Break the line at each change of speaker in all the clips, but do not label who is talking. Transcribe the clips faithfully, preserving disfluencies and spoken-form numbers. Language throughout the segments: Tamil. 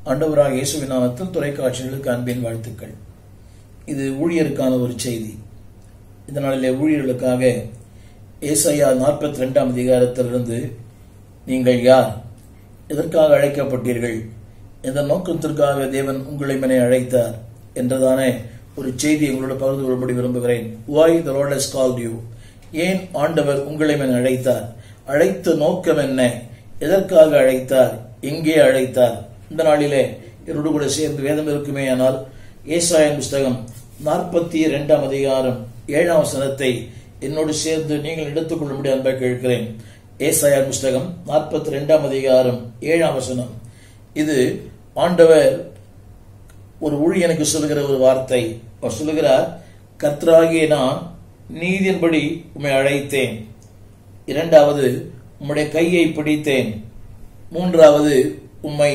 ஆண்டவராக இயேசுவின் நாமத்தில் தொலைக்காட்சிகளுக்கு அன்பின் வாழ்த்துக்கள். இது ஊழியருக்கான ஒரு செய்தி. இந்த நாளிலே ஊழியர்களுக்காக ஏசாயா நாற்பத்தி ரெண்டாம் அதிகாரத்திலிருந்து நீங்கள் யார், எதற்காக அழைக்கப்பட்டீர்கள், எந்த நோக்கத்திற்காக தேவன் உங்களை மேலே அழைத்தார் என்றதான ஒரு செய்தி உங்களோட பகிர்ந்து கொள்ளும்படி விரும்புகிறேன். Why the Lord has called you? ஏன் ஆண்டவர் உங்களை மேலே அழைத்தார், அழைத்த நோக்கம் என்ன, எதற்காக அழைத்தார், எங்கே அழைத்தார்? இந்த நாளிலே என்னோடு கூட சேர்ந்து வேதம் இருக்குமே ஆனால் ஏசாயா புஸ்தகம் நாற்பத்தி இரண்டாம் அதிகாரம் ஏழாம் வசனத்தை என்னோடு சேர்ந்து நீங்கள் எடுத்துக் கொள்ளும்படி அன்பை கேட்கிறேன். ஏசாயா புஸ்தகம் நாற்பத்தி இரண்டாம் அதிகாரம் ஏழாம் வசனம். இது ஆண்டவர் ஒரு ஊழியனுக்கு சொல்லுகிற ஒரு வார்த்தை. அவர் சொல்லுகிறார், கர்த்தராகிய நான் நீதியின்படி உம்மை அழைத்தேன். இரண்டாவது, உம்முடைய கையை பிடித்தேன். மூன்றாவது, உம்மை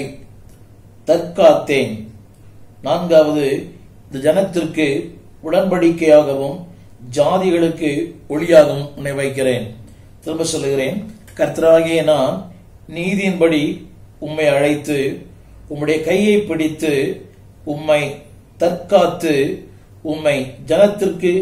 தற்காத்தேன். நான்காவது, இந்த ஜனத்திற்கு உடன்படிக்கையாகவும் ஜாதிகளுக்கு ஒளியாகவும் உன்னை வைக்கிறேன். திரும்ப சொல்லுகிறேன், கர்த்தராகிய நான் நீதியின்படி உம்மை அழைத்து, உம்முடைய கையை பிடித்து, உம்மை தற்காத்து, உம்மை ஜனத்திற்கு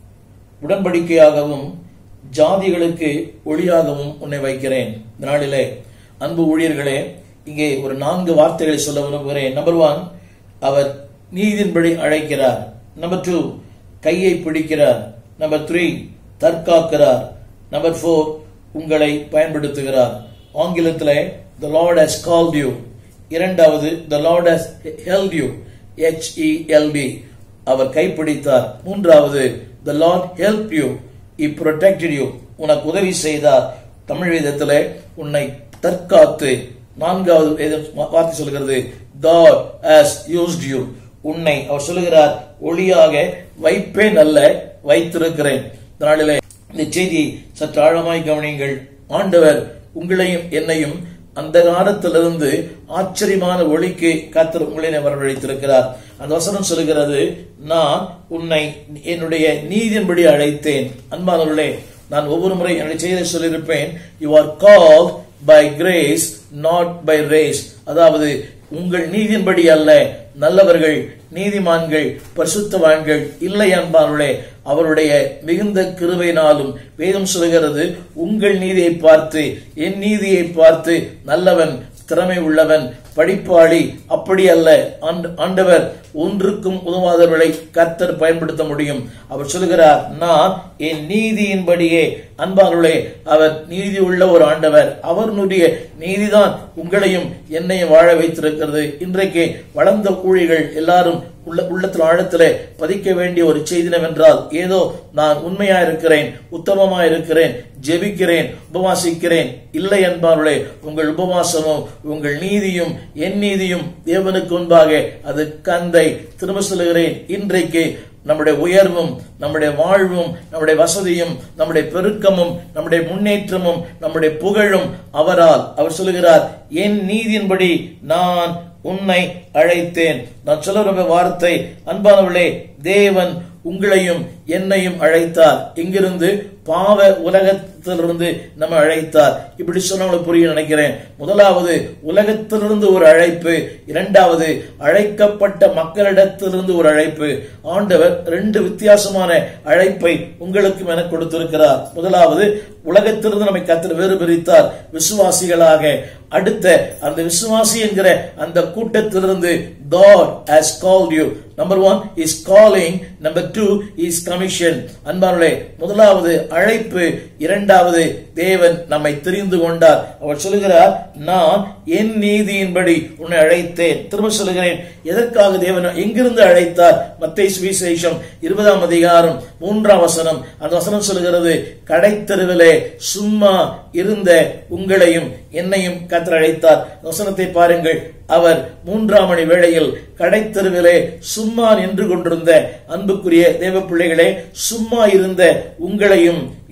உடன்படிக்கையாகவும் ஜாதிகளுக்கு ஒளியாகவும் உன்னை வைக்கிறேன். இந்த நாளிலே அன்பு ஊழியர்களே, இங்கே ஒரு நான்கு வார்த்தைகளை சொல்ல விரும்புகிறேன். நம்பர் ஒன், அவர் நீதியின்படி அழைக்கிறார். நம்பர் டூ, கையை பிடிக்கிறார். நம்பர் த்ரீ, தற்காக்கிறார். நம்பர் போர், உங்களை பயன்படுத்துகிறார். ஆங்கிலத்தில் the Lord has called you. இரண்டாவது, the Lord has held you. H E L D, அவர் கைப்பிடித்தார். மூன்றாவது, the Lord helped you. He protected you. உனக்கு உதவி செய்தார். தமிழ் வேதத்திலே உன்னை தற்காத்து. நான்காவது வார்த்தை சொல்கிறது, God has used you. உன்னை அவர் சொல்லுகிறார், ஒளியாக வைப்பேன் அல்ல, வைத்திருக்கிறேன். இந்த நாளிலே இந்த செய்தியை சற்று ஆழமாய் கவனியுங்கள். ஆண்டவர் உங்களையும் என்னையும் அந்த காலத்திலிருந்து ஆச்சரியமான ஒளிக்கு கர்த்தர் உங்களை வரவழைத்திருக்கிறார். அந்த வசனம் சொல்லுகிறது, நான் உன்னை என்னுடைய நீதியின்படி அழைத்தேன். அன்பானவர்களே, நான் ஒவ்வொரு முறை என்னுடைய செய்தியை சொல்லியிருப்பேன், you are called by grace not by race. அதாவது உங்கள் நீதியின்படி அல்ல, நல்லவர்கள், நீதிமான்கள், பரிசுத்தவான்கள் இல்லை அன்பானவர்களே, அவருடைய மிகுந்த கிருபையினாலும். வேதம் சொல்கிறது, உங்கள் நீதியை பார்த்து, என் நீதியை பார்த்து நல்லவன், திறமை உள்ளவன், படிப்பாளி அப்படி அல்ல. ஆண்டவர் ஒன்றுக்கும் உதவாதவர்களை கர்த்தர் பயன்படுத்த முடியும். அவர் சொல்லுகிறார், நான் என் நீதியின்படியே. அன்பார்களே, அவர் நீதி உள்ள ஒரு ஆண்டவர். அவருடைய நீதிதான் உங்களையும் என்னையும் வாழ வைத்திருக்கிறது. இன்றைக்கு வளர்ந்த ஊழியர்கள் எல்லாரும் உள்ள உள்ளத்தில் ஆழத்திலே பதிக்க வேண்டிய ஒரு செய்தினவென்றால், ஏதோ நான் உண்மையா இருக்கிறேன், உத்தமமா இருக்கிறேன், ஜெபிக்கிறேன், உபவாசிக்கிறேன் இல்லை என்பார்களே. உங்கள் உபவாசமும் உங்கள் நீதியும் என் நீதியும் தேவனுக்கு முன்பாக அது கந்தை. திரும்ப சொல்லுகிறேன், இன்றைக்கு நம்முடைய உயர்வும், நம்முடைய வாழ்வும், நம்முடைய வசதியும், நம்முடைய பெருக்கமும், நம்முடைய முன்னேற்றமும், நம்முடைய புகழும் அவரால். அவர் சொல்லுகிறார், என் நீதியின்படி நான் உன்னை அழைத்தேன். நான் சொல்ல வார்த்தை, அன்பானவர்களே, தேவன் உங்களையும் என்னையும் அழைத்தார். எங்கிருந்து? பாவ உலகத்திலிருந்து நம்ம அழைத்தார். இப்படி சொன்ன புரிய நினைக்கிறேன். முதலாவது, உலகத்திலிருந்து ஒரு அழைப்பு. இரண்டாவது, அழைக்கப்பட்ட மக்களிடத்திலிருந்து ஒரு அழைப்பு. ஆண்டவர் ரெண்டு வித்தியாசமான அழைப்பை உங்களுக்கு என கொடுத்திருக்கிறார். முதலாவது, உலகத்திலிருந்து நம்மை கர்த்தர் வேறு பிரித்தார் விசுவாசிகளாக. அடுத்த அந்த விசுவாசி என்கிற அந்த கூட்டத்திலிருந்து God has called you. Number one is calling, number two is commission. அன்பார்களே, முதலாவது அழைப்பு, இரண்டாவது தேவன் நம்மை தெரிந்து கொண்டார். அவர் சொல்லுகிறார், நான் என் நீதியின்படி உன்னை அழைத்தேன். திரும்ப சொல்லுகிறேன், எதற்காக தேவன் எங்கிருந்து அழைத்தார்? மத்தேயு சுவிசேஷம் இருபதாம் அதிகாரம் மூன்றாம் வசனம். அந்த வசனம் சொல்லுகிறது, கடைத்தெருவிலே சும்மா இருந்த உங்களையும் என்னையும் கர்த்தர் அழைத்தார். வசனத்தை பாருங்கள். அவர் மூன்றாம் மணி வேளையில் கடைத்தெருவிலே சும்மா நின்று கொண்டிருந்த அன்புக்குரிய தேவ பிள்ளைகளே, சும்மா இருந்த உங்களையும்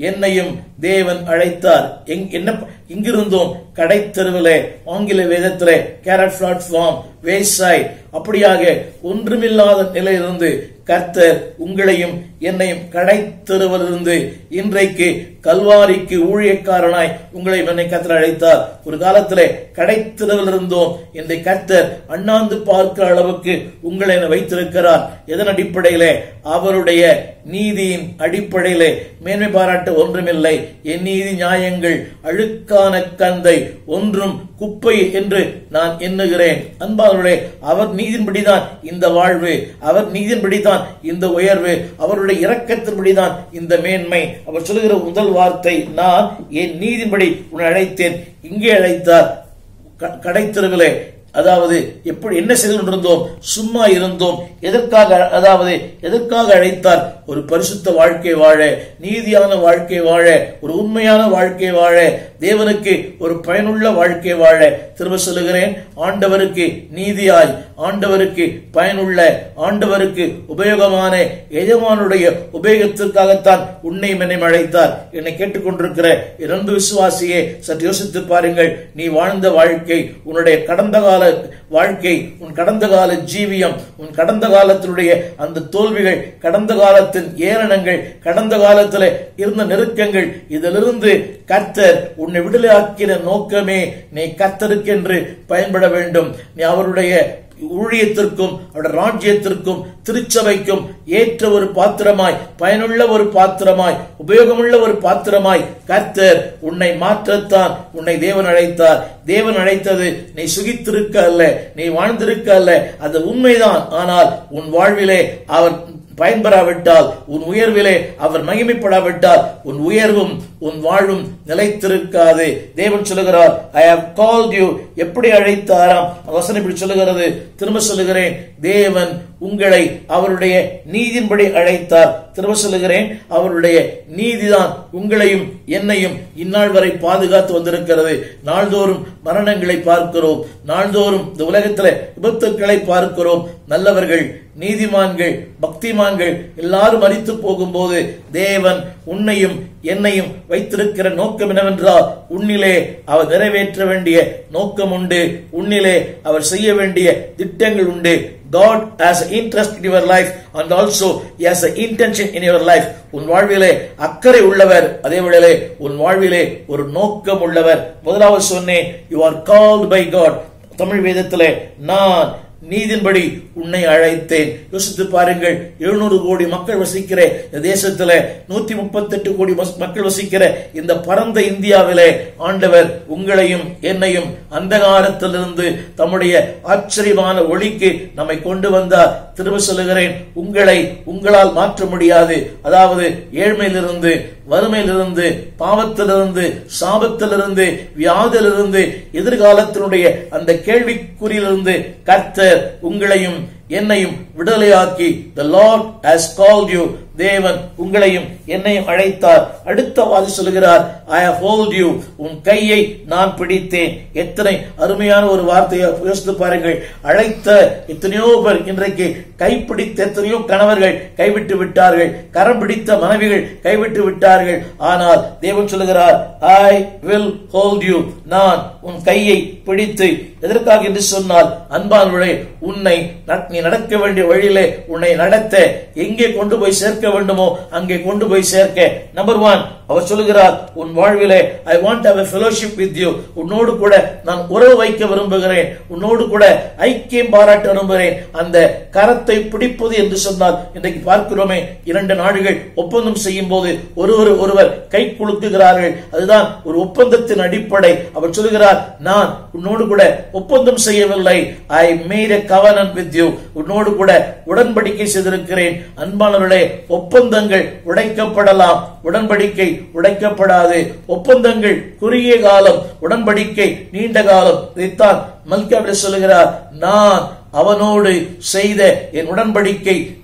என்னையும் தேவன் அழைத்தார். என்ன இங்கிருந்தோம் கடைத்தெருவிலே, ஆங்கில வேதத்திலே கேரட் பிளாட்ஃபார்ம், வேசாய், அப்படியாக ஒன்றுமில்லாத நிலையிலிருந்து கர்த்தர் உங்களையும் என்னையும் கடைத்தெருவிலிருந்து இன்றைக்கு கல்வாரிக்கு ஊழியக்காரனாய் உங்களையும் என்னை கர்த்தர் அழைத்தார். ஒரு காலத்திலே கடைத்தெருவில் இருந்தோம், இன்றை கர்த்தர் அண்ணாந்து பார்க்கிற அளவுக்கு உங்களை வைத்திருக்கிறார். எதன் அடிப்படையிலே? அவருடைய நீதியின் அடிப்படையிலே. மேன்மை பாராட்ட ஒன்றுமில்லை. என் நீதி நியாயங்கள் அழுக்கான கந்தை ஒன்றும் குப்பை என்று நான் எண்ணுகிறேன். அன்பாளர்களே, அவர் நீதின்படிதான் இந்த வாழ்வு, அவர் நீதின்படிதான் இந்த உயர்வு, அவருடைய இரக்கத்தின்படிதான் இந்த மேன்மை. அவர் சொல்லுகிற முதல் வார்த்தை, நான் என் நீதின்படி உன்னை அழைத்தேன். இங்கே அழைத்தார், கடைத்தெருவிலே. அதாவது எப்படி என்ன செய்து கொண்டிருந்தோம்? சும்மா இருந்தோம். எதற்காக? அதாவது எதற்காக அழைத்தார்? ஒரு பரிசுத்த வாழ்க்கை வாழ, நீதியான வாழ்க்கை வாழ, ஒரு உண்மையான வாழ்க்கை வாழ, தேவனுக்கு ஒரு பயனுள்ள வாழ்க்கை வாழ. திரும்ப சொல்லுகிறேன், ஆண்டவருக்கு நீதியாய், ஆண்டவருக்கு பயனுள்ள, ஆண்டவருக்கு உபயோகமான எஜமானுடைய உபயோகத்திற்காகத்தான் உன்னை என்னை அழைத்தார். என்னை கேட்டுக்கொண்டிருக்கிற இரண்டு விசுவாசியே, சற்று யோசித்து பாருங்கள். நீ வாழ்ந்த வாழ்க்கை, உன்னுடைய கடந்த கால வாழ்க்கை, உன் கடந்த கால ஜீவியம், உன் கடந்த காலத்தினுடைய அந்த தோல்விகள், கடந்த காலத்தின் ஏளனங்கள், கடந்த காலத்தில் இருந்த நெருக்கங்கள், இதிலிருந்து கர்த்தர் உன்னை விடுதலையாக்கின நோக்கமே நீ கர்த்தருக்கென்று பயன்பட வேண்டும். நீ அவருடைய ஊழியத்திற்கும் அவருடைய ராஜ்யத்திற்கும் திருச்சபைக்கும் ஏற்ற ஒரு பாத்திரமாய், பயனுள்ள ஒரு பாத்திரமாய், உபயோகமுள்ள ஒரு பாத்திரமாய் கர்த்தர் உன்னை மாற்றத்தான் உன்னை தேவன் அழைத்தார். தேவன் அழைத்தது நீ சுகித்திருக்க அல்ல, நீ வாழ்ந்திருக்க அல்ல, அது உண்மைதான். ஆனால் உன் வாழ்விலே அவர் பயன்பெறாவிட்டால், உன் உயர்விலே அவர் மகிமைப்படாவிட்டால், உன் உயர்வும் உன் வாழ்வும் நிலைத்திருக்காது. தேவன் சொல்லுகிறார், I have called you. எப்படி அழைத்தாராம்? வசனம் இப்படி சொல்லுகிறது, திரும்ப சொல்லுகிறேன், தேவன் உங்களை அவருடைய நீதியின்படி அழைத்தார். திரும்ப சொல்லுகிறேன், அவருடைய நீதிதான் உங்களையும் என்னையும் இந்நாள் வரை பாதுகாத்து வந்திருக்கிறது. நாள்தோறும் மரணங்களை பார்க்கிறோம், நாள்தோறும் இந்த உலகத்தில் விபத்துக்களை பார்க்கிறோம். நல்லவர்கள், நீதிமான்கள், பக்திமான்கள் எல்லாரும் மரித்து போகும்போது தேவன் உன்னையும் என்னையும் வைத்திருக்கிற நோக்கம் என்னவென்றால், உன்னிலே அவர் நிறைவேற்ற வேண்டிய நோக்கம் உண்டு, உன்னிலே அவர் செய்ய வேண்டிய திட்டங்கள் உண்டு. God has an interest in your life and also he has an intention in your life. உன் வாழ்விலே அக்கறை உள்ளவர், அதே வேளையிலே உன் வாழ்விலே ஒரு நோக்கம் உள்ளவர். முதலாவது சொன்னேன், you are called by God. Tamil வேதத்திலே நான் நீதின்படி உன்னை அழைத்தேன். யோசித்து பாருங்கள், எழுநூறு கோடி மக்கள் வசிக்கிற இந்த தேசத்திலே, நூத்தி முப்பத்தி எட்டு கோடி மக்கள் வசிக்கிற இந்த பரந்த இந்தியாவிலே ஆண்டவர் உங்களையும் என்னையும் அந்தகாரத்திலிருந்து தம்முடைய ஆச்சரியமான ஒளிக்கு நம்மை கொண்டு வந்தார். திரும்ப சொல்லுகிறேன், உங்களை உங்களால் மாற்ற முடியாது. அதாவது ஏழ்மையிலிருந்து, வறுமையிலிருந்து, பாவத்திலிருந்து, சாபத்திலிருந்து, வியாதியிலிருந்து, எதிர்காலத்தினுடைய அந்த கேள்விக்குறியிலிருந்து கர்த்தர் உங்களையும் என்னையும் விடுதலையாக்கி, the Lord has called you. தேவன் உங்களையும் என்னையும் அழைத்தார். அடுத்த வாதி சொல்லுகிறார், I have hold you. உன் கையை நான் பிடித்தேன். எத்தனை அருமையான ஒரு வார்த்தையை யோசித்து பாருங்கள். அழைத்த எத்தனையோ பேர் இன்றைக்கு கைப்பிடித்த எத்தனையோ கணவர்கள் கைவிட்டு விட்டார்கள், கரம் பிடித்த மனைவிகள் கைவிட்டு விட்டார்கள். ஆனால் தேவன் சொல்லுகிறார், I will hold you. நான் உன் கையை பிடித்து, எதற்காக என்று சொன்னால், அன்பானவர்களே, உன்னை நீ நடக்க வேண்டிய வழியிலே உன்னை நடத்த, எங்கே கொண்டு போய் சேர்க்க வேண்டுமோ அங்கே கொண்டு போய் சேர்க்க. நம்பர் ஒன், அவர் சொல்லுகிறார், உன் வாழ்விலே I want to have a fellowship with you. உன்னோடு கூட நான் உறவு வைக்க விரும்புகிறேன், உன்னோடு கூட ஐக்கியம் பாராட்ட விரும்புகிறேன். அந்த கரத்தை பிடிப்பது என்று சொன்னால், இன்றைக்கு பார்க்கிறோமே, இரண்டு நாடுகள் ஒப்பந்தம் செய்யும் போது ஒருவர் ஒருவர் கை குலுக்குகிறார்கள். அதுதான் ஒரு ஒப்பந்தத்தின் அடிப்படை. அவர் சொல்லுகிறார், நான் உன்னோடு கூட ஒப்பந்தம் செய்யவில்லை, I made a covenant with you. உன்னோடு கூட உடன்படிக்கை செய்திருக்கிறேன். அன்பானவர்களே, ஒப்பந்தங்கள் உடைக்கப்படலாம், உடன்படிக்கை உடைக்கப்படாது. ஒப்பந்தங்கள் குறுகிய காலம், உடன்படிக்கை நீண்ட காலம். இதைத்தான் மல்கியா சொல்லுகிறார், நான் அவனோடு செய்த என் உடன்படிக்கை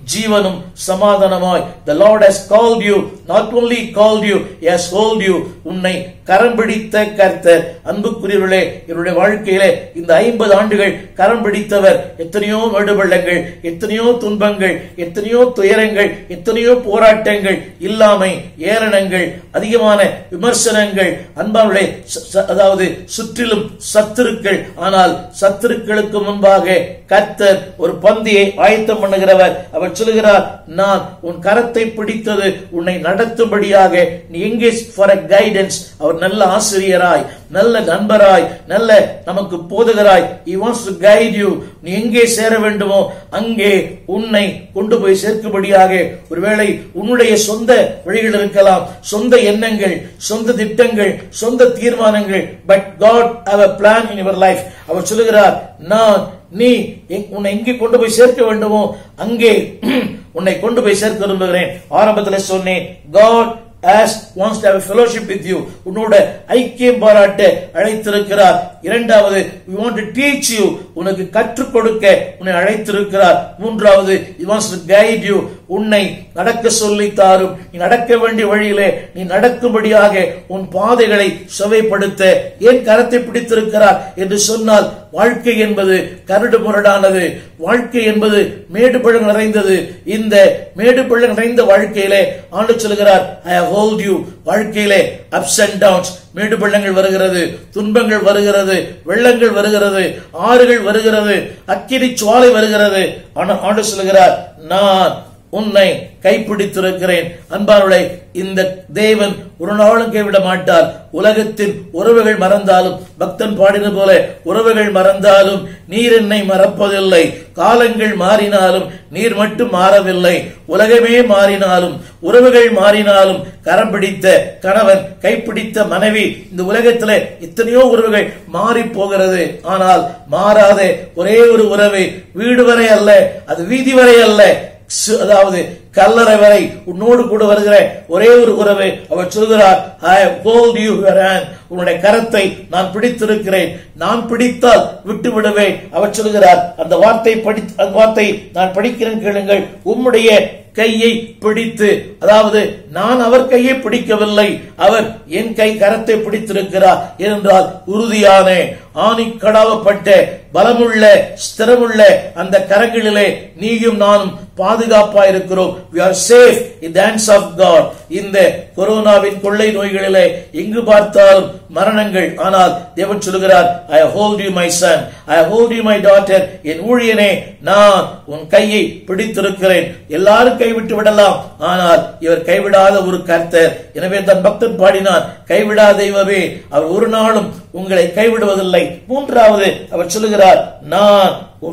ஜீவனும் சமாதானமாய். The Lord has called you, not only called you, he has called you. உன்னை கரம் பிடித்த கர்த்தர். அன்புக்குரியவர்களே, என்னுடைய வாழ்க்கையிலே இந்த ஐம்பது ஆண்டுகள் கரம் பிடித்தவர். எத்தனையோ மேடுபள்ளங்கள், எத்தனையோ துன்பங்கள், எத்தனையோ துயரங்கள், எத்தனையோ போராட்டங்கள், இல்லாமை, ஏளனங்கள், அதிகமான விமர்சனங்கள், அன்பானவர்களே, அதாவது சுற்றிலும் சத்துருக்கள். ஆனால் சத்துருக்களுக்கு முன்பாக கர்த்தர் ஒரு பந்தியை ஆயத்தம் பண்ணுகிறவர். அவர் சொல்லுகிறார், நான் உன் கரத்தை பிடித்தது உன்னை நடத்தும்படியாக. நீ எங்கே ஃபார் எ கைடன்ஸ். அவர் நல்ல ஆசிரியராய், நல்ல நண்பராய், நல்ல நமக்கு போதுகிறாய். he wants to guide you. நீ எங்கே சேர வேண்டுமோ அங்கே உன்னை கொண்டு போய் சேர்க்கும்படியாக. ஒருவேளை உன்னுடைய சொந்த வழிகள் இருக்கலாம், சொந்த எண்ணங்கள், சொந்த திட்டங்கள், சொந்த தீர்மானங்கள். But God have a plan in your life. அவர் சொல்லுகிறார், நான் நீ உன்னை எங்கே கொண்டு போய் சேர்க்க வேண்டுமோ அங்கே உன்னை கொண்டு போய் சேர்க்க விரும்புகிறேன். ஆரம்பத்தில் சொன்னேன், God as wants to have a fellowship with you. உன்னோட ஐக்கியம் பாராட்ட அழைத்திருக்கிறார். இரண்டாவது, we want to teach you. உனக்கு கற்றுக் கொடுக்க உன்னை அழைத்திருக்கிறார். மூன்றாவது, he wants to guide you. உன்னை நடக்க சொல்லி தாரும். நீ நடக்க வேண்டிய வழியிலே நீ நடக்கும்படியாக உன் பாதைகளை செவைப்படுத்த ஏன் கரத்தை பிடித்திருக்கிறார் என்று சொன்னால், வாழ்க்கை என்பது கரடு முரடானது. வாழ்க்கை என்பது மேடு பள்ளம் நிறைந்தது. இந்த மேடு பள்ளம் நிறைந்த வாழ்க்கையிலே ஆண்டு சொல்கிறார், I have hold you. வாழ்க்கையிலே ups and downs, மேடு பள்ளங்கள் வருகிறது, துன்பங்கள் வருகிறது, வெள்ளங்கள் வருகிறது, ஆறுகள் வருகிறது, அக்கினி சுவாலை வருகிறது. ஆனால் ஆண்டு சொல்கிறார், நான் உன்னை கைப்பிடித்திருக்கிறேன். அன்பானவர்களே, இந்த தேவன் ஒரு நாளும் கைவிட மாட்டார். உலகத்தின் உறவுகள் மறந்தாலும், பக்தன் பாடின போல, உறவுகள் மறந்தாலும் நீர் என்னை மறப்பதில்லை. காலங்கள் மாறினாலும் நீர் மட்டும் மாறவில்லை. உலகமே மாறினாலும், உறவுகள் மாறினாலும், கரம் பிடித்த கணவன், கைப்பிடித்த மனைவி, இந்த உலகத்தில் எத்தனையோ உறவுகள் மாறி போகிறது. ஆனால் மாறாத ஒரே ஒரு உறவு, வீடு வரை அல்ல, அது வீதி வரை அல்ல, அதாவது கல்லறை வரை உன்னோடு கூட வருகிற ஒரே ஒரு உறவு. அவர் சொல்கிறார், I have hold you your hand. உன்னுடைய கரத்தை நான் பிடித்திருக்கிறேன். நான் பிடித்தால் விட்டு விடுவேன். அவர் சொல்கிறார், அந்த வார்த்தை படி அந்த வார்த்தை நான் படிக்கிறேன் கேளுங்கள். உம்முடைய கையை பிடித்து, அதாவது நான் அவர் கையை பிடிக்கவில்லை, அவர் என் கை கரத்தை பிடித்திருக்கிறார். ஏனென்றால் உறுதியான ஆணி கடாவப்பட்ட பலமுள்ள ஸ்திரமுள்ள அந்த கரங்களிலே நீயும் நானும் பாதுகாப்பா இருக்கிறோம். We are safe in the hands of God. இந்த கொரோனாவின் கொள்ளை நோய்களிலே எங்கு பார்த்தாலும் மரணங்கள். ஆனால் தேவன் சொல்கிறார், I hold you my son, I hold you my daughter. என் ஊழியனே, நான் உன் கையை பிடித்திருக்கிறேன். எல்லாரும் கைவிட்டு விடலாம், ஆனால் இவர் கைவிடாத ஒரு கர்த்தர். எனவே தன் பக்தன் பாடினார், கைவிடாத தெய்வமே, அவர் ஒரு நாளும் உங்களை கைவிடுவதில்லை. மூன்றாவது அவர் சொல்லுகிறார், நான்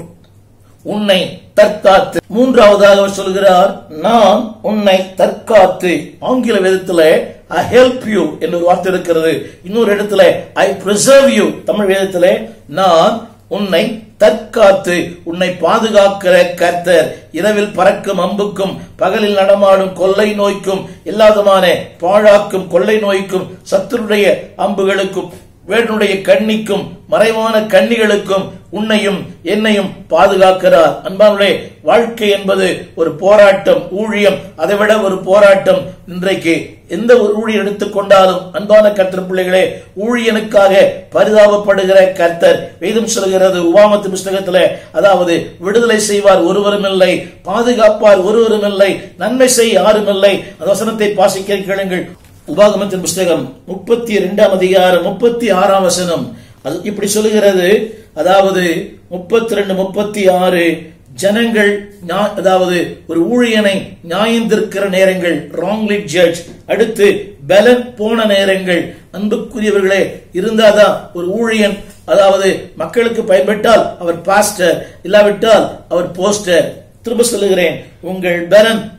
உன்னை தற்காத்து. மூன்றாவதாக அவர் சொல்கிறார், நான் உன்னை தற்காத்து. ஆங்கில வேதத்திலே I help you என்று ஒரு வார்த்தை இருக்கிறது. இன்னொரு இடத்துல I preserve you. தமிழ் வேதத்திலே நான் உன்னை தற்காத்து, உன்னை பாதுகாக்கிற கர்த்தர். இரவில் பறக்கும் அம்புக்கும், பகலில் நடமாடும் கொள்ளை நோய்க்கும், எல்லாவிதமான பாழாக்கும் கொள்ளை நோய்க்கும், சத்துருடைய அம்புகளுக்கும், வேடனுடைய கண்ணிக்கும், மறைவான கண்ணிகளுக்கும் உன்னையும் என்னையும் பாதுகாக்கிறார். அன்பானவர்களே, வாழ்க்கை என்பது ஒரு போராட்டம், ஊழியம் அதைவிட ஒரு போராட்டம். இன்றைக்கு எந்த ஒரு ஊழியர் எடுத்துக்கொண்டாலும் அன்பான கர்த்தர் பிள்ளைகளே, ஊழியனுக்காக பரிதாபப்படுகிற கர்த்தர். வேதம் சொல்கிறது உபாமத்து புஸ்தகத்திலே, அதாவது விடுதலை செய்வார் ஒருவரும் இல்லை, பாதுகாப்பார் ஒருவரும் இல்லை, நன்மை செய்ய யாரும் இல்லை. அந்த வசனத்தை வாசிக்க கேளுங்கள். உபாகமத்தின் புஸ்தகம் முப்பத்தி இரண்டாம் அதிகாரம் முப்பத்தி ஆறாம் வசனம் அது இப்படி சொல்லுகிறது. அதாவது முப்பத்தி ரெண்டு முப்பத்தி ஆறு ஜனங்கள், அதாவது ஒரு ஊழியனை நியாயந்திருக்கிற நேரங்கள், wrongly judge. அடுத்து பலன் போன நேரங்கள். அன்புக்குரியவர்களே, இருந்தாதான் ஒரு ஊழியன், அதாவது மக்களுக்கு பயன்பட்டால் அவர் பாஸ்டர், இல்லாவிட்டால் அவர் போஸ்டர். திரும்ப சொல்லுகிறேன், உங்கள் பலன்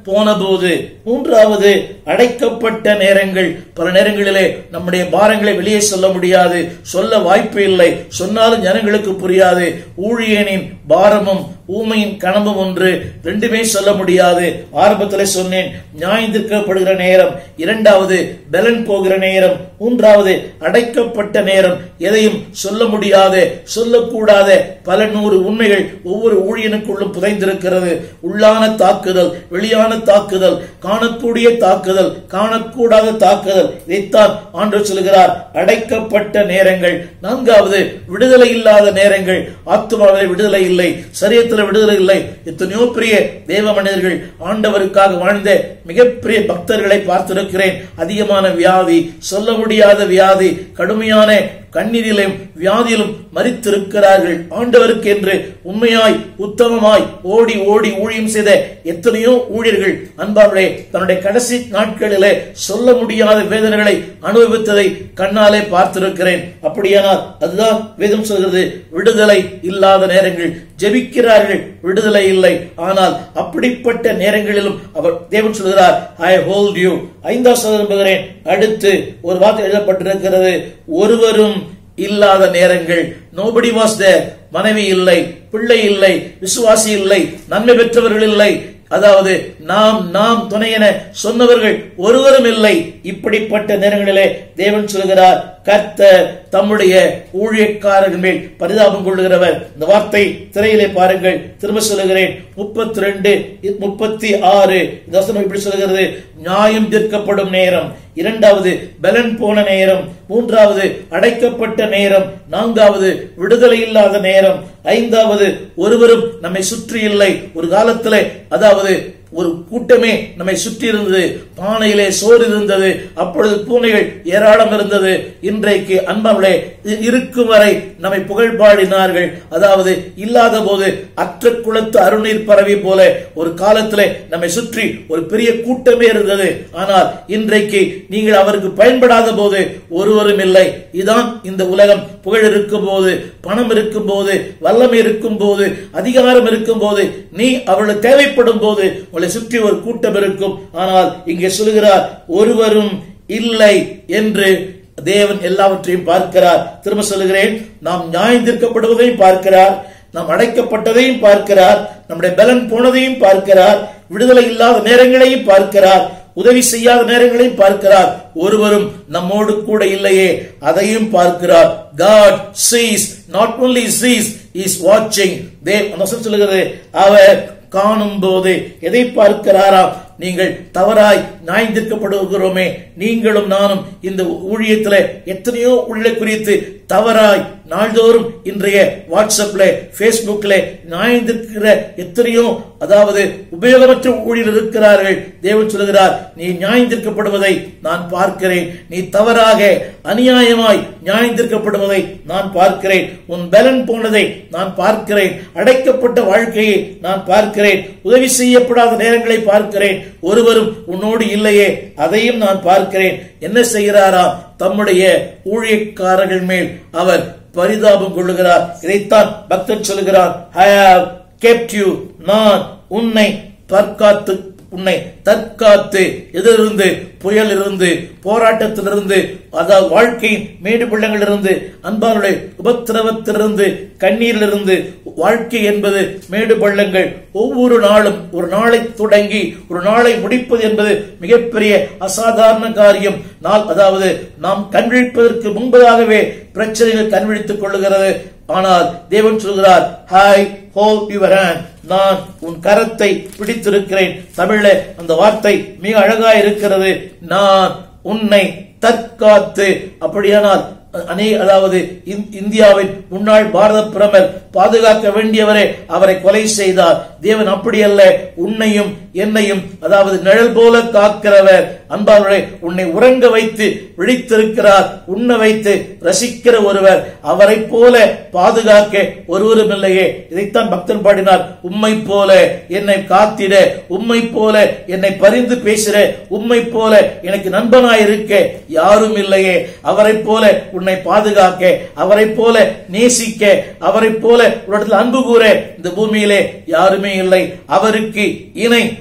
போன போது. மூன்றாவது அடைக்கப்பட்ட நேரங்கள். பல நேரங்களிலே நம்முடைய பாரங்களை வெளியே சொல்ல முடியாது, சொல்ல வாய்ப்பு இல்லை, சொன்னாலும் ஜனங்களுக்கு புரியாது. ஊழியனின் பாரமும் ஊமையின் கனவும் ஒன்று, ரெண்டுமே சொல்ல முடியாது. ஆரம்பத்தில் சொன்னேன், நியாயந்திருக்கப்படுகிற நேரம். இரண்டாவது பலன் போகிற நேரம். மூன்றாவது அடைக்கப்பட்ட நேரம். எதையும் சொல்ல முடியாத, சொல்லக்கூடாத பல நூறு உண்மைகள் ஒவ்வொரு ஊழியனுக்குள்ளும் புதைந்திருக்கிறது. உள்ளான தாக்குதல், வெளியான தாக்குதல், காணக்கூடிய தாக்குதல், காணக்கூடாத தாக்குதல். இதைத்தான் ஆண்டவர் சொல்கிறார், அடைக்கப்பட்ட நேரங்கள். நான்காவது விடுதலை இல்லாத நேரங்கள். ஆத்துமாவிலே விடுதலை இல்லை, சரீரத்தில் விடுதலை இல்லை. எத்தனையோ பெரிய தேவ மனிதர்கள், ஆண்டவருக்காக வாழ்ந்த மிகப்பெரிய பக்தர்களை பார்த்திருக்கிறேன். அதிகமான வியாதி, சொல்ல முடியாத வியாதி, கடுமையான கண்ணீரிலும் வியாதியிலும் மரித்திருக்கிறார்கள். ஆண்டவருக்கு என்று உண்மையாய் உத்தமமாய் ஓடி ஓடி ஊழியம் செய்த எத்தனையோ ஊழியர்கள் அன்பார்களே தன்னுடைய கடைசி நாட்களிலே சொல்ல முடியாத வேதனைகளை அனுபவித்ததை கண்ணாலே பார்த்திருக்கிறேன். அப்படியானால் அதுதான் வேதம் சொல்கிறது, விடுதலை இல்லாத நேரங்கள். ஜெபிக்கிறார்கள், விடுதலை இல்லை. ஆனால் அப்படிப்பட்ட நேரங்களிலும் அவர் தேவன் சொல்கிறார், ஐ ஹோல்ட் யூ. ஐந்தாம் சதவீதம். அடுத்து ஒரு வார்த்தை எழுதப்பட்டிருக்கிறது, ஒருவரும் இல்லாத நேரங்கள். Nobody was there. மனைவி இல்லை, பிள்ளை இல்லை, விசுவாசி இல்லை, நன்மை பெற்றவர்கள் இல்லை, அதாவது நாம் நாம் துணை என சொன்னவர்கள் ஒருவரும் இல்லை. இப்படிப்பட்ட நேரங்களிலே தேவன் சொல்கிறார், கர்த்தர் தம்முடைய ஊழியக்காரர்கள் மேல் பரிதாபம் கொள்ளுகிறவர். இந்த வார்த்தை திரையிலே பாருங்கள், திரும்ப சொல்லுகிறேன். முப்பத்தி ரெண்டு முப்பத்தி ஆறு இந்த வசனம் இப்படி சொல்லுகிறது, நியாயம் தீர்க்கப்படும் நேரம். இரண்டாவது பலன் போன நேரம். மூன்றாவது அடைக்கப்பட்ட நேரம். நான்காவது விடுதலை இல்லாத நேரம். ஐந்தாவது ஒருவரும் நம்மை சுற்றி இல்லை. ஒரு காலத்திலே அதாவது ஒரு கூட்டமே நம்மை சுற்றி இருந்தது, பானையிலே சோறு இருந்தது, அப்பொழுது பூனைகள் ஏராளம் இருந்தது. இன்றைக்கு அன்பர்களே இருக்கும் வரை நம்மை புகழ்பாடினார்கள். அதாவது இல்லாத போது அற்ற குளத்து அருநீர் பரவி போல ஒரு காலத்திலே நம்மை சுற்றி ஒரு பெரிய கூட்டமே இருந்தது. ஆனால் இன்றைக்கு நீங்கள் அவருக்கு பயன்படாத போது ஒருவரும் இல்லை. இதுதான் இந்த உலகம். புகழ் இருக்கும் போது, பணம் இருக்கும் போது, வல்லமை இருக்கும் போது, அதிகாரம் இருக்கும் போது, நீ அவர்களுக்கு தேவைப்படும் போது உங்களை சுற்றி ஒரு கூட்டம் இருக்கும். ஆனால் இங்கே சொல்கிறார், ஒருவரும் இல்லை என்று தேவன் எல்லாவற்றையும் பார்க்கிறார். திரும்ப சொல்லுகிறேன், நாம் நியாயந்தீர்க்கப்படுவதையும் பார்க்கிறார், நாம் அடைக்கப்பட்டதையும் பார்க்கிறார், நம்முடைய பலன் போனதையும் பார்க்கிறார், விடுதலை இல்லாத நேரங்களையும் பார்க்கிறார், உதவி செய்யாத நேரங்களையும் பார்க்கிறார். ஒருவரும் நம்மோடு கூட இல்லையே, அதையும் பார்க்கிறார். God sees, not only sees, he is watching. தேவன் சொல்லுகிறது, அவர் காணும் போது எதை பார்க்கிறாராம்? நீங்கள் தவறாய் நியாயந்தீர்க்கப்படுகிறோமே, நீங்களும் நானும் இந்த ஊழியத்தில் எத்தனையோ ஊழிய குறித்து தவறாய் நாள்தோறும் இன்றைய வாட்ஸ்அப்ல பேஸ்புக்ல நியாயந்திருக்கிற எத்தனையோ அதாவது உபயோகமற்ற ஊழியர் இருக்கிறார்கள். தேவன் சொல்கிறார், நீ நியாயந்திருக்கப்படுவதை நான் பார்க்கிறேன், நீ தவறாக அநியாயமாய் நியாயந்திருக்கப்படுவதை நான் பார்க்கிறேன், உன் பலன் போனதை நான் பார்க்கிறேன், அடைக்கப்பட்ட வாழ்க்கையை நான் பார்க்கிறேன், உதவி செய்யப்படாத நேரங்களை பார்க்கிறேன், ஒருவரும் உன்னோடு இல்லையே, அதையும் நான் பார்க்கிறேன். என்ன செய்கிறாரா? தம்முடைய ஊழியக்காரர்கள் மேல் அவர் பரிதாபம் கொள்ளுகிறார். இதைத்தான் பக்தன் சொல்லுகிறார், I have kept you, நான் உன்னை தற்காத்து உன்னை தற்காத்து எதிலிருந்து? புயல் இருந்து, போராட்டத்திலிருந்து, அதாவது வாழ்க்கையின் மேடு பள்ளங்களிலிருந்து, அன்பானுடைய உபத்திரவத்திலிருந்து, கண்ணீரிலிருந்து. வாழ்க்கை என்பது மேடு பள்ளங்கள். ஒவ்வொரு நாளும் ஒரு நாளை தொடங்கி ஒரு நாளை முடிப்பது என்பது மிகப்பெரிய அசாதாரண காரியம். நாள் அதாவது நாம் கண்விழிப்பதற்கு முன்பதாகவே பிரச்சனைகள் கண்விழித்துக் கொள்ளுகிறது. ஆனால் தேவன் சொல்கிறார், ஹை ஹோல்ட் யுவர் ஹேண்ட், நான் உன் கரத்தை பிடித்திருக்கிறேன். தமிழ்ல அந்த வார்த்தை மிக அழகா இருக்கிறது, நான் உன்னை தற்காத்து. அப்படியானால் அநே அதாவது இந்தியாவின் முன்னாள் பாரத பிரதமர் பாதுகாக்க வேண்டியவரே அவரை கொலை செய்தார். தேவன் அப்படி அல்ல, உன்னையும் என்னையும் அதாவது நிழல் போல காக்கிறவர். அன்பார்களே, உன்னை உறங்க வைத்து விழித்திருக்கிறார், உண்ண வைத்து ரசிக்கிற ஒருவர், அவரை போல பாதுகாக்க ஒருவரும் இல்லையே. இதைத்தான் பக்தன் பாடினார், உம்மை போல என்னை காத்திட, உம்மை போல என்னை பரிந்து பேசுற, உம்மை போல எனக்கு நண்பனாயிருக்க யாரும் இல்லையே. அவரை போல உன்னை பாதுகாக்க, அவரை போல நேசிக்க, அவரை போல உன்னிடத்தில் அன்பு கூற இந்த பூமியிலே யாருமே இல்லை. அவருக்கு இணை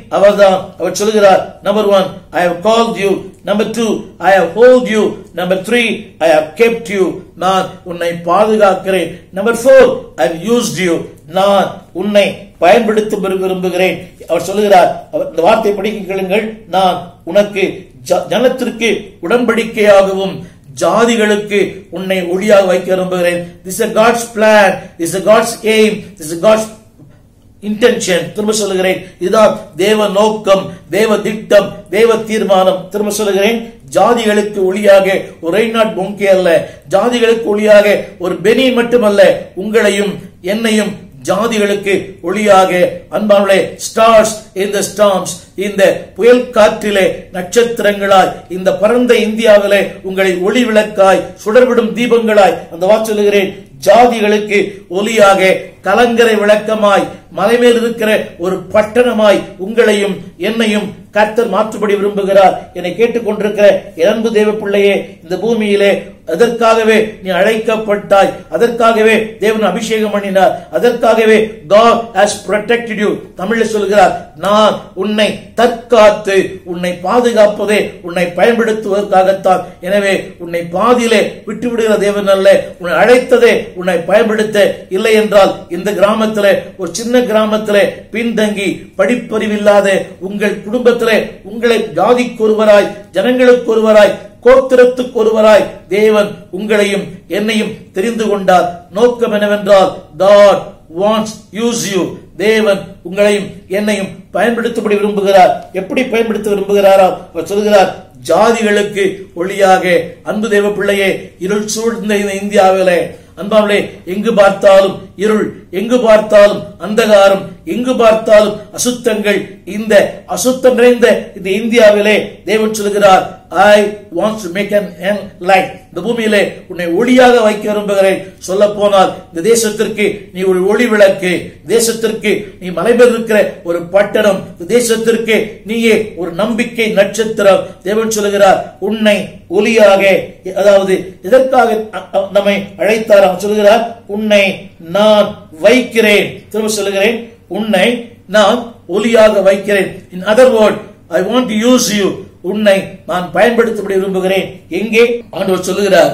அவர்தான். அவர் சொல்கிறார், number one, I have called you. Number two, I have hold you. Number three, I have kept you. நான் உன்னை பாதுகாக்கிறேன். Number four, I have used you. நான் உன்னை பயன்படுத்த விரும்புகிறேன். அவர் சொல்லுகிறார், இந்த வார்த்தை படிக்க கேளுங்கள். நான் உனக்கு ஜனத்திற்கு உடன்படிக்கையாகவும் ஜாதிகளுக்கு உன்னை ஒளியாக வைக்க விரும்புகிறேன். This is a God's plan. This is a God's aim. This is a God's intention. திரும்ப சொல்லுகிறேன், இதுதான் தேவ நோக்கம், தேவ திட்டம், தேவ தீர்மானம். திரும்ப சொல்லுகிறேன், ஜாதிகளுக்கு ஒளியாக ஒரு ரெய்னாட் பொங்கே அல்ல, ஜாதிகளுக்கு ஒளியாக ஒரு பெனி மட்டுமல்ல, உங்களையும் என்னையும் ஜாதிகளுக்கு ஒளியாக. அன்பானவர்களே, ஸ்டார்ஸ் இன் தி ஸ்டார்ம்ஸ், இந்த புயல் காற்றிலே நட்சத்திரங்களாய், இந்த பரந்த இந்தியாவிலே உங்களை ஒளி விளக்காய், சுடர்விடும் தீபங்களாய், அந்த வார்த்தை சொல்லுகிறேன், ஜாதிகளுக்கு ஒளியாக, கலங்கரை விளக்கமாய், மலைமேல் இருக்கிற ஒரு பட்டணமாய் உங்களையும் என்னையும் கர்த்தர் மாற்றுபடி விரும்புகிறார். என்னை கேட்டுக்கொண்டிருக்கிற அன்பு தேவ பிள்ளையே, இந்த பூமியிலே அதற்காகவே நீ அழைக்கப்பட்டாய், அதற்காகவே தேவன் அபிஷேகம் பண்ணினார், அதற்காகவே God has protected you. தமிழில் சொல்கிறார், நான் உன்னை தற்காத்து உன்னை பாதுகாப்பதே உன்னை பயன்படுத்துவதற்காகத்தான். எனவே உன்னை பாதியிலே விட்டு விடுகிற தேவன் அல்ல, உன்னை அழைத்ததே உன்னை பயன்படுத்த. இல்லை என்றால் இந்த கிராமத்திலே, ஒரு சின்ன கிராமத்திலே பின்தங்கி படிப்பறிவில்லாத உங்கள் குடும்பத்திலே உங்களை ஜாதிக்கு ஒருவராய், ஜனங்களுக்கு ஒருவராய், கோத்திரத்துக்கு ஒருவராய் தேவன் உங்களையும் என்னையும் தெரிந்து கொண்டார். நோக்கம் என்னவென்றால், God wants use you. தேவன் உங்களையும் என்னையும் பயன்படுத்தபடி விரும்புகிறார். எப்படி பயன்படுத்த விரும்புகிறாரா? அவர் சொல்கிறார், ஜாதிகளுக்கு ஒளியாக. அன்பு தேவ பிள்ளையே, இருள் சூழ்ந்த இந்த இந்தியாவிலே, அன்பானவர்களே, எங்கு பார்த்தாலும் இருள், எங்கு பார்த்தாலும் அந்தகாரம், எங்கு பார்த்தாலும் அசுத்தங்கள். இந்த அசுத்தம் நிறைந்த இந்த இந்தியாவிலே தேவன் சொல்கிறார், I want to make an light. இந்த பூமியிலே உன்னை ஒளியாக வைக்க விரும்புகிறேன். சொல்ல போனால் இந்த தேசத்திற்கு நீ ஒரு ஒளி விளக்கு, தேசத்திற்கு நீ மலைமேல் இருக்கிற ஒரு பட்டணம், தேசத்திற்கு நீயே ஒரு நம்பிக்கை நட்சத்திரம். தேவன் சொல்கிறார், உன்னை ஒளியாக, அதாவது எதற்காக நம்மை அழைத்தார்? சொல்கிறார், உன்னை நான் வைக்கிறேன். திரும்ப சொல்லுகிறேன், உன்னை நான் ஒளியாக வைக்கிறேன். In other word, I want to use you. உன்னை நான் பயன்படுத்தப்பட விரும்புகிறேன். எங்கே? ஆண்டவர் சொல்லுகிறார்,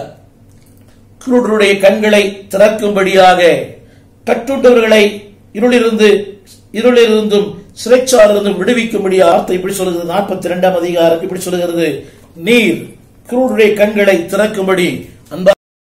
குருடருடைய கண்களை திறக்கும்படியாக, கட்டுண்டவர்களை இருளிலிருந்து இருளிலிருந்தும் சிறைச்சாலிலிருந்தும் விடுவிக்கும்படியாக. இப்படி சொல்லுகிறது நாற்பத்தி இரண்டாம் அதிகாரம். இப்படி சொல்லுகிறது, நீர் குருடருடைய கண்களை திறக்கும்படி. அன்பா,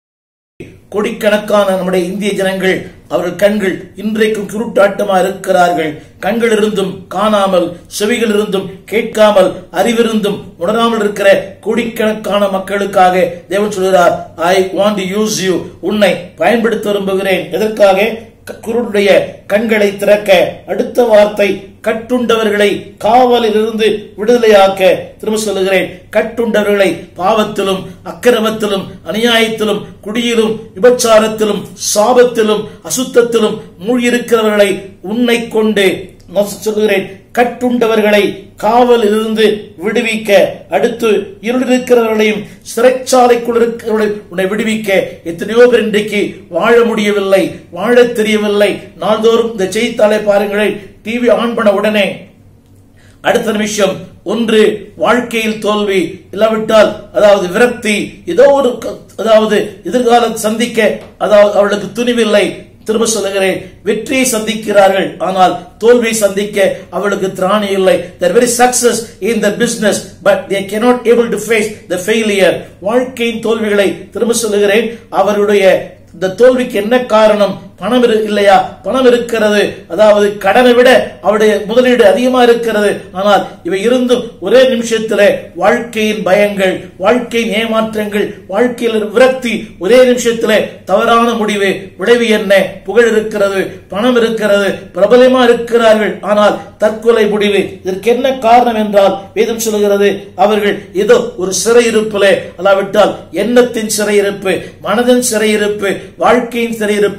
கோடிக்கணக்கான நம்முடைய இந்திய ஜனங்கள், அவர்கள் கண்கள் இன்றைக்கும் குருட்டாட்டமா இருக்கிறார்கள். கண்கள் இருந்தும் காணாமல், செவிகள் இருந்தும் கேட்காமல், அறிவிருந்தும் உணராமல் இருக்கிற கோடிக்கணக்கான மக்களுக்காக தேவன் சொல்கிறார், I want to use you. உன்னை பயன்படுத்த விரும்புகிறேன். எதற்காக? குருடைய கண்களை திறக்க. அடுத்த வார்த்தை, கட்டுண்டவர்களை காவலில் இருந்து விடுதலையாக்க. திரும்ப சொல்லுகிறேன், கட்டுண்டவர்களை பாவத்திலும் அக்கிரமத்திலும் அநியாயத்திலும் குடியிலும் விபச்சாரத்திலும் சாபத்திலும் அசுத்தத்திலும் மூழ்கியிருக்கிறவர்களை உன்னை கொண்டு சொல்லுகிறேன், கட்டுண்டவர்களை காவலில் இருந்து விடுவிக்க. அடுத்து இருளிருக்கிறவர்களையும் சிறைச்சாலைக்குள் இருக்கிறவர்களை உன்னை விடுவிக்க. எத்தனையோ பேர் இன்றைக்கு வாழ முடியவில்லை, வாழ தெரியவில்லை. நாள்தோறும் இந்த செய்தித்தாளை பாருங்களேன், டிவி ஆன் பண்ண உடனே அடுத்த நிமிஷம் ஒன்று வாழ்க்கையில் தோல்வி, இல்லாவிட்டால் அதாவது விரக்தி, ஏதோ ஒரு அதாவது எதிர்காலம் சந்திக்க அதாவது அவர்களுக்கு துணிவில்லை. திரும்ப சொல்லுகிறேன், வெற்றியை சந்திக்கிறார்கள், ஆனால் தோல்வியை சந்திக்க அவளுக்கு திராணி இல்லை. They are very success in the business, but they cannot able to face the failure. வாழ்க்கையின் தோல்விகளை திரும்ப சொல்லுகிறேன், அவருடைய இந்த தோல்விக்கு என்ன காரணம்? பணம் இல்லையா? பணம் இருக்கிறது, அதாவது கடனை விட அவருடைய முதலீடு அதிகமா இருக்கிறது. ஆனால் இவை இருந்தும் ஒரே நிமிஷத்திலே வாழ்க்கையின் பயங்கள், வாழ்க்கையின் ஏமாற்றங்கள், வாழ்க்கையில் விரக்தி, ஒரே நிமிஷத்திலே தவறான முடிவு. விளைவு என்ன? புகழ் இருக்கிறது, பணம் இருக்கிறது, பிரபலமா இருக்கிறார்கள், ஆனால் தற்கொலை முடிவு. இதற்கு என்ன காரணம் என்றால் வேதம் சொல்கிறது, அவர்கள் ஏதோ ஒரு சிறையிருப்பிலே, அல்லாவிட்டால் எண்ணத்தின் சிறையிருப்பு, மனதின் சிறையிருப்பு, வாழ்க்கையின் சிறையிருப்பு,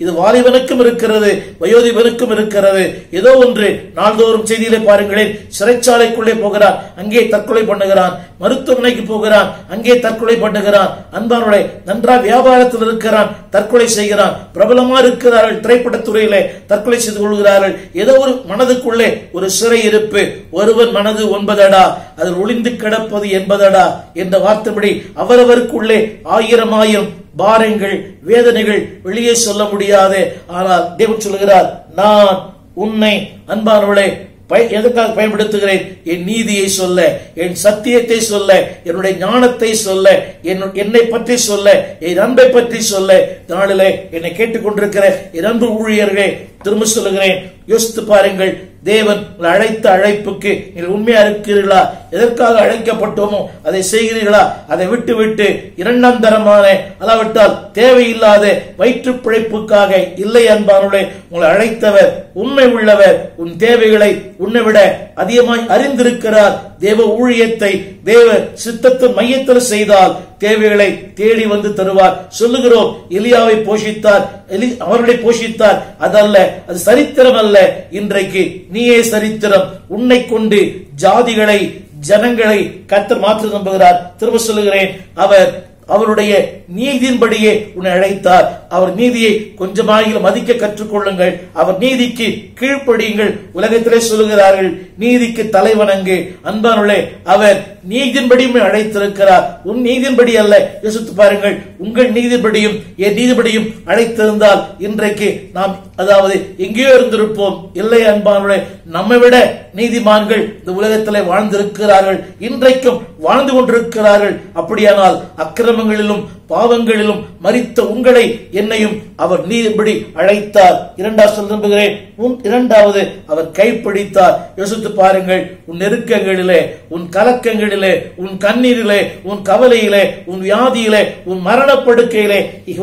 இது வாலிபனுக்கும் இருக்கிறது, வயோதிபனுக்கும் இருக்கிறது. ஏதோ ஒன்று நாள்தோறும் செய்தியிலே பாருங்களேன், சிறைச்சாலைக்குள்ளே போகிறான், அங்கே தற்கொலை பண்ணுகிறான், மருத்துவமனைக்கு போகிறான், அங்கே தற்கொலை பண்ணுகிறான், அன்பானவர்களே நன்றாக வியாபாரத்தில் இருக்கிறான், தற்கொலை செய்கிறான், பிரபலமா இருக்கிறார்கள், திரைப்படத்துறையிலே தற்கொலை செய்து கொள்கிறார்கள். ஏதோ ஒரு மனதுக்குள்ளே ஒரு சிறை இருப்பு. ஒருவன் மனது ஒன்பதடா, அதில் ஒளிந்து கிடப்பது என்பதடா என்ற வார்த்தைப்படி அவரவருக்குள்ளே ஆயிரம் ஆயிரம் பாரங்கள், வேதனைகள் வெளியே சொல்ல முடியாது. ஆனால் தேவன் சொல்கிறார், நான் உன்னை அன்பானவர்களே எதற்காக பயன்படுத்துகிறேன்? என் நீதியை சொல்ல, என் சத்தியத்தை சொல்ல, என்னுடைய ஞானத்தை சொல்ல, என்னை பற்றி சொல்ல, என் அன்பை பற்றி சொல்ல. நாளிலே என்னை கேட்டுக்கொண்டிருக்கிற என் அன்பு ஊழியர்களே, திரும்ப சொல்லுகிறேன், யோசித்து பாருங்கள். தேவன் அழைத்த அழைப்புக்கு நீங்கள் உண்மையா இருக்கிறீர்களா? எதற்காக அழைக்கப்பட்டோமோ அதை செய்கிறீர்களா? அதை விட்டு விட்டு இரண்டாம் தரமான அல்லாவிட்டால் தேவையில்லாத வயிற்று பிழைப்புக்காக இல்லை. அன்பானவர்களே, உங்களை அழைத்தவர் உண்மை உள்ளவர். உன் தேவைகளை உன்னை விட அதிகமாய் அறிந்திருக்கிறார். தேவ ஊழியத்தை தேவ சித்தத்தின் மையத்தில் செய்தால் தேவைகளை தேடி வந்து தருவார். சொல்லுகிறோம், எலியாவை போஷித்தார், அவர்களை போஷித்தார். அதல்ல, அது சரித்திரம் அல்ல. இன்றைக்கு நீயே சரித்திரம். உன்னை கொண்டு ஜாதிகளை, ஜனங்களை கர்த்தர் மாற்ற நம்புகிறார். திரும்ப சொல்லுகிறேன், அவர் அவருடைய நீதியின்படியே உன்னை அழைத்தார். அவர் நீதியை கொஞ்சமாகிலும் மதிக்க கற்றுக்கொள்ளுங்கள். அவர் நீதிக்கு கீழ்ப்படியுங்கள். உலகத்திலே சொல்லுகிறார்கள், நீதிக்கு தலைவணங்கு. அன்பானுள்ளே, அவர் நீதியின்படி அழைத்திருக்கிறார். உன் நீதியின்படி அல்ல. யோசித்து பாருங்கள், உங்கள் நீதிபடியும் என் நீதிபடியும் அழைத்திருந்தால் இன்றைக்கு நாம் அதாவது எங்கேயோ இருந்திருப்போம். இல்லை அன்பானுள்ளே, நம்மை விட நீதிமான்கள் இந்த உலகத்திலே வாழ்ந்திருக்கிறார்கள், இன்றைக்கும் வாழ்ந்து கொண்டிருக்கிறார்கள். அப்படியானால் அக்கிரமங்களிலும் பாவங்களிலும் மரித்த உங்களை என்னையும் அவர் நீதிபடி அழைத்தார். இரண்டாவது சொல்ல நம்புகிறேன், இரண்டாவது அவர் கைப்பிடித்தார். யோசித்து பாருங்கள், உன் நெருக்கங்களிலே, உன் கலக்கங்களிலே, உன் கண்ணீரிலே, உன் கவலையிலே, உன் வியாதியிலே, உன் மரணப்படுக்கையிலே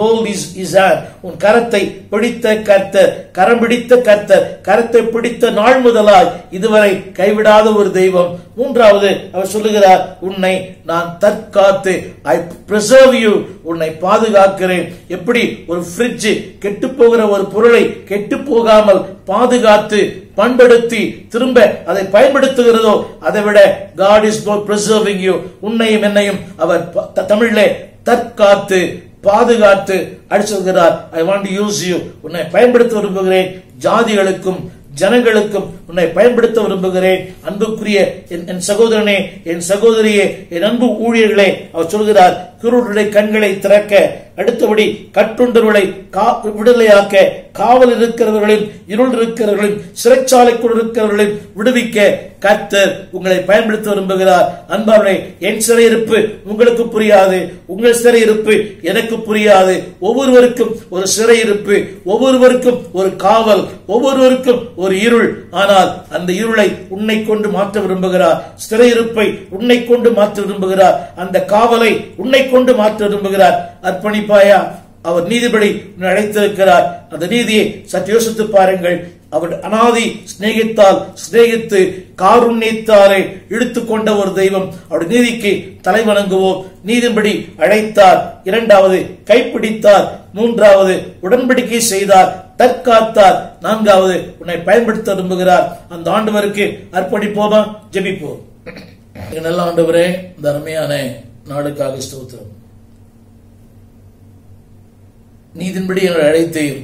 உன் கரத்தை பிடித்த கர்த்தர், கரம் பிடித்த கர்த்தர், கரத்தை பிடித்த நாள் முதலாய் இதுவரை கைவிடாத ஒரு தெய்வம். மூன்றாவது அவர் சொல்லுகிறார், உன்னை நான் தற்காத்து, ஐ preserve you, உன்னை பாதுகாக்கிறேன். எப்படி ஒரு ஃப்ரிட்ஜ் கெட்டு போகிற ஒரு பொருளை கெட்டு போகாமல் பாதுகாத்து பண்படுத்தி திரும்ப அதை பயன்படுத்துகிறதோ அதை விட God is not preserving you, உன்னையும் என்னையும் அவர் தமிழிலே தற்காத்து பாதுகாத்து அடிச்சுகிறார். I want to use you, உன்னை பயன்படுத்த விரும்புகிறேன். ஜாதிகளுக்கும் ஜனங்களுக்கும் உன்னை பயன்படுத்த விரும்புகிறேன். அன்புக்குரிய என் சகோதரனே, என் சகோதரியே, என் அன்பு ஊழியர்களே, அவர் சொல்கிறார், குருடருடைய கண்களை திறக்க, அடுத்தபடி கட்டுண்டவர்களை விடுதலையாக்க, காவல் இருக்கிறவர்களையும் இருள் இருக்கிறவர்களையும் சிறைச்சாலைக்குள் இருக்கிறவர்களையும் விடுவிக்க கர்த்தர் உங்களை பயன்படுத்த விரும்புகிறார். அன்பானவர்களே, என் சிறையிருப்பு உங்களுக்கு புரியாது, உங்கள் சிறையிருப்பு எனக்கு புரியாது. ஒவ்வொருவருக்கும் ஒரு சிறையிருப்பு, ஒவ்வொருவருக்கும் ஒரு காவல், ஒவ்வொருவருக்கும் ஒரு இருள். ஆனால் அந்த இருளை உன்னை கொண்டு மாற்ற விரும்புகிறார். சிறையிருப்பை உன்னை கொண்டு மாற்ற விரும்புகிறார். அந்த காவலை உன்னை கொண்டு மாற்ற விரும்புகிறார். அர்ப்பணிப்பாயா? அவர் நீதிபடி அழைத்திருக்கிறார். அந்த நீதியை சற்று யோசித்து பாருங்கள். அவர் அனாதி சிநேகித்தால் சிநேகித்து காருண்யத்தாலே இழுத்துக்கொண்ட ஒரு தெய்வம். அவருடைய நீதிக்கு தலை வணங்குவோம். நீதிபடி அழைத்தார், இரண்டாவது கைப்பிடித்தார், மூன்றாவது உடன்படிக்கை செய்தார், தற்காத்தார், நான்காவது உன்னை பயன்படுத்த விரும்புகிறார். அந்த ஆண்டவருக்கு அர்ப்பணிப்போமா? ஜெபிப்போம். நல்ல ஆண்டவரே, இந்த அருமையான நாளுக்காக ஸ்தோத்திரம். நீதின்படி எங்களை அழைத்தீர்,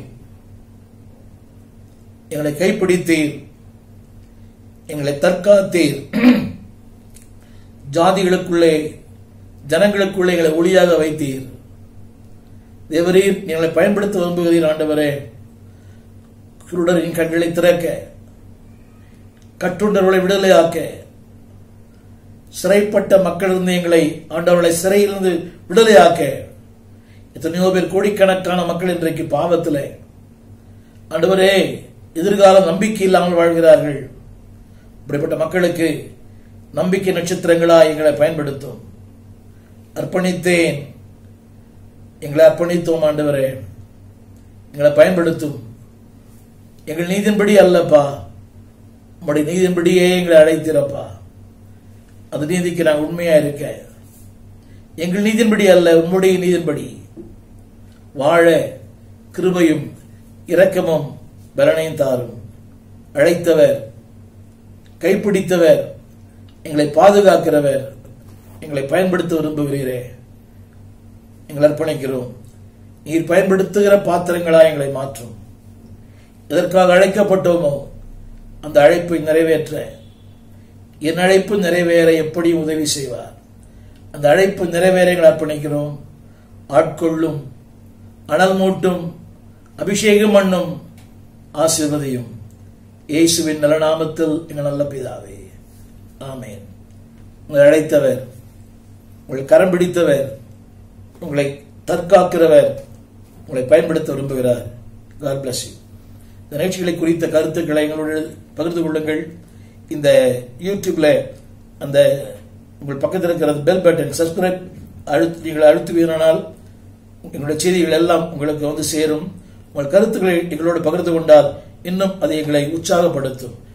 எங்களை கைப்பிடித்தீர், எங்களை தற்காத்தீர். ஜாதிகளுக்குள்ளே ஜனங்களுக்குள்ளே எங்களை ஒளியாக வைத்தீர். தேவரீர் எங்களை பயன்படுத்த விரும்புகிறீர். ஆண்டவரே, குருடரின் கண்களை திறக்க, கட்டுண்டவர்களை விடுதலையாக்க, சிறைப்பட்ட மக்களிலிருந்து எங்களை ஆண்டவர்களை சிறையிலிருந்து விடுதலையாக்க. எத்தனையோ பேர், கோடிக்கணக்கான மக்கள் இன்றைக்கு பாவத்தில் ஆண்டவரே எதிர்கால நம்பிக்கை இல்லாமல் வாழ்கிறார்கள். இப்படிப்பட்ட மக்களுக்கு நம்பிக்கை நட்சத்திரங்களா எங்களை பயன்படுத்தும். அர்ப்பணித்தேன், எங்களை அர்ப்பணித்தோம். ஆண்டவரே, எங்களை பயன்படுத்தும். எங்கள் நீதின்படி அல்லப்பா, உங்களுடைய நீதின்படியே எங்களை அழைத்திரப்பா. அது நீதிக்கு நான் உண்மையா இருக்க. எங்கள் நீதின்படி அல்ல, உம்முடைய நீதின்படி வாழ கிருபையும் இரக்கமும் பலனையும் தாரும். அழைத்தவர், கைப்பிடித்தவர், எங்களை பாதுகாக்கிறவர், எங்களை பயன்படுத்த விரும்புகிறீரே, எங்களை அர்ப்பணிக்கிறோம். நீர் பயன்படுத்துகிற பாத்திரங்களா எங்களை மாற்றும். எதற்காக அழைக்கப்பட்டோமோ அந்த அழைப்பை நிறைவேற்ற, என் அழைப்பு நிறைவேற எப்படி உதவி செய்வார். அந்த அழைப்பு நிறைவேற எங்களை அர்ப்பணிக்கிறோம். ஆட்கொள்ளும், அனல் மூட்டும், அபிஷேகம் பண்ணும், ஆசீர்வதியும். இயேசுவின் நல்ல நாமத்தில் எங்கள் நல்ல பிதாவே, ஆமென். உங்களை அழைத்தவர், உங்களை கரம் பிடித்தவர், உங்களை தற்காக்கிறவர், உங்களை பயன்படுத்த விரும்புகிறார். God bless you. இந்த நிகழ்ச்சிகளை குறித்த கருத்துக்களை எங்களோடு பகிர்ந்து கொள்ளுங்கள். இந்த யூடியூப்ல அந்த உங்கள் பக்கத்தில் இருக்கிற பெல் பட்டன் சப்ஸ்கிரைப் அழுத்தி நீங்கள் அழுத்துவீரானால் எங்களுடைய செய்திகள் எல்லாம் உங்களுக்கு வந்து சேரும். உங்கள் கருத்துக்களை எங்களோடு பகிர்ந்து கொண்டால் இன்னும் அது எங்களை உற்சாகப்படுத்தும்.